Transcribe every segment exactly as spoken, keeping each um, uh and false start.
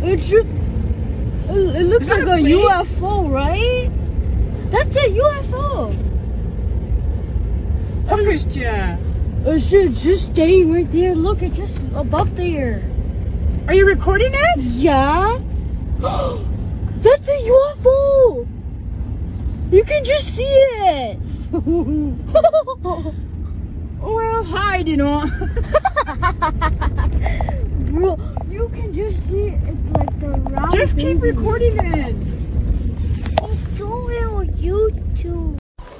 It's just, it looks like a, a U F O, right? That's a U F O. Oh, Christian. It's just, just staying right there. Look, it's just above there. Are you recording it? Yeah. That's a U F O. You can just see it. Well, hide, you know. Bro, you can just see it. It's like the round. Just keep baby. recording it. It's only on YouTube.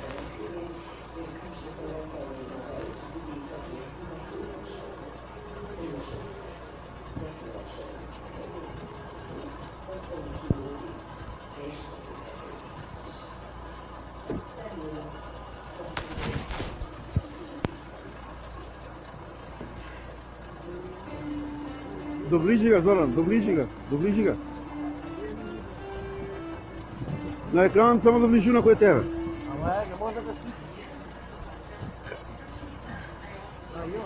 Do bližnjega, Zoran, do bližnjega, do bližnjega. Na ekran samo do bližina koje tebe. Ама, не може да свити. Айо.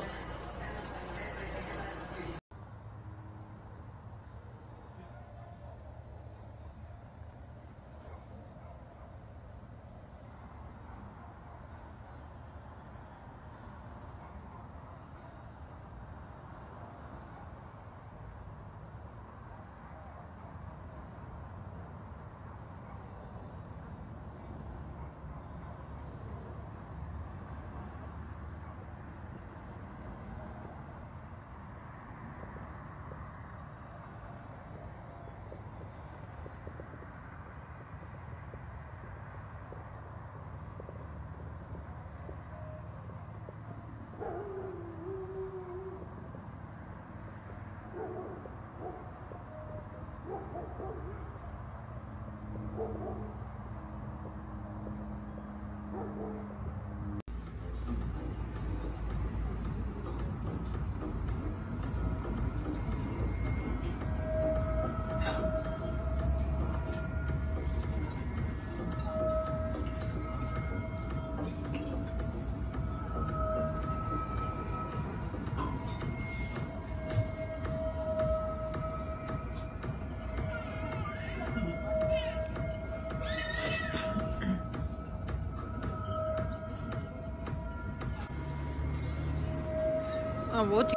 А вот.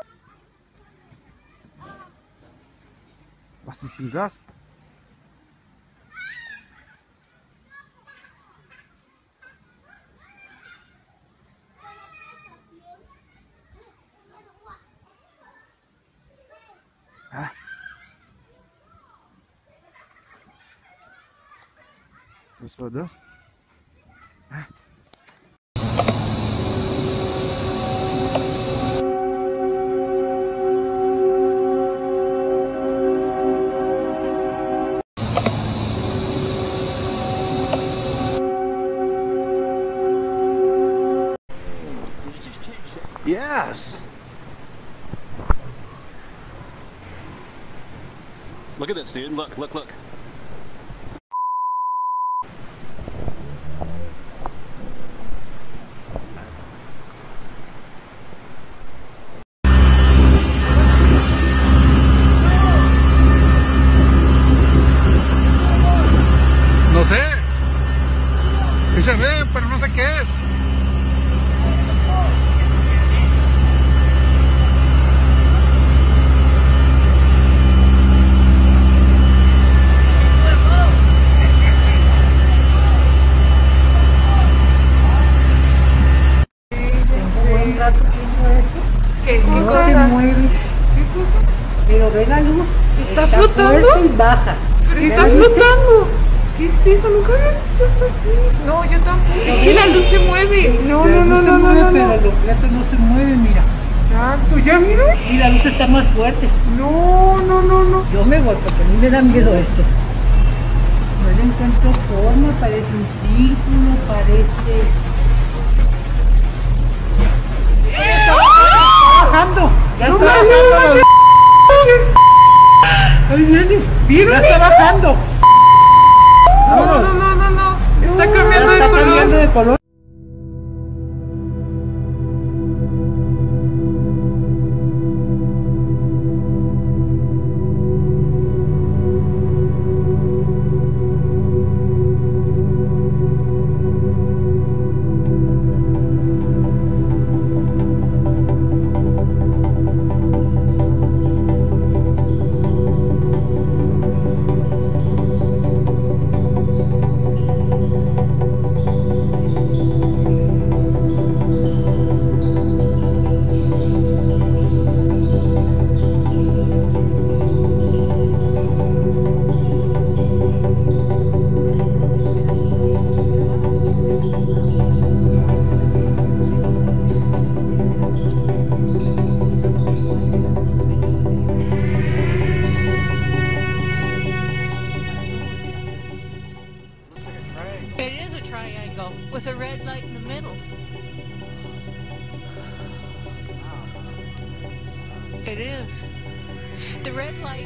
Was ist denn das? Hä? Was war das? Hä? Yes. Look at this, dude. Look, look, look. No sé. Sí se ve, pero no sé qué es. ¿Qué No cosa? se mueve, ¿Qué cosa? pero ve la luz. ¿Está flotando? Fuerte y baja. Pero está flotando. ¿Qué es eso? Nunca había visto esto así. No, yo tampoco. Es que la luz se mueve. No, no, no, no, no, no. Pero los platos no se mueven, mira. Exacto, ¿ya miro? Y la luz está más fuerte. No, no, no, no. Yo me voy porque a mí me da miedo esto. No le encuentro forma, parece un círculo, parece... bajando, ya No está me bajando. ayudes. Ay, nene, ¿Vieron ya está eso? bajando. No, no, no, no, no. Está Ya cambiando de está color. cambiando de color.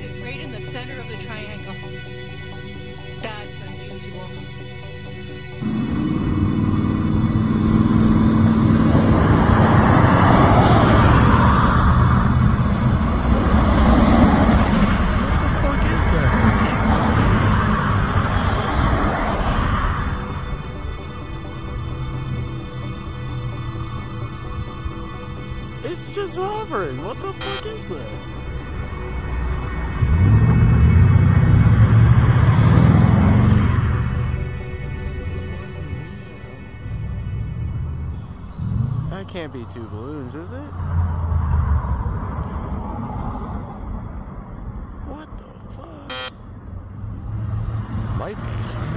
is right in the center of the triangle. That's unusual. It's just hovering. What the fuck is that? That can't be two balloons, is it? What the fuck? Might be.